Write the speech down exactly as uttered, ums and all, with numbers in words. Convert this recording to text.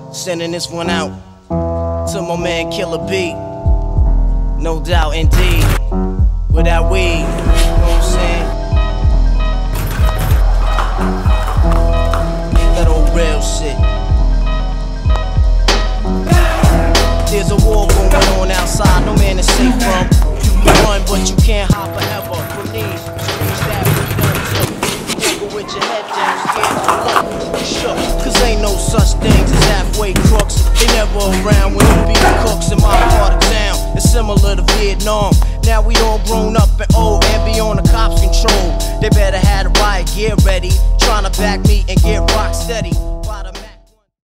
Sending this one out to my man Killer B. No doubt indeed. Without weed, you know what I'm saying? That old real shit. There's a war going on outside, no man is safe from. You can run, but you can't hide forever. From these streets that we done took. Nigga with your head down, scared to look. You shook, cause ain't no such things as halfway crooks. They never around when you be the cooks in my part of town. It's similar to Vietnam. Now we all grown up and old and be on the cops' control. They better have the riot gear ready, trying to back me and get rock steady.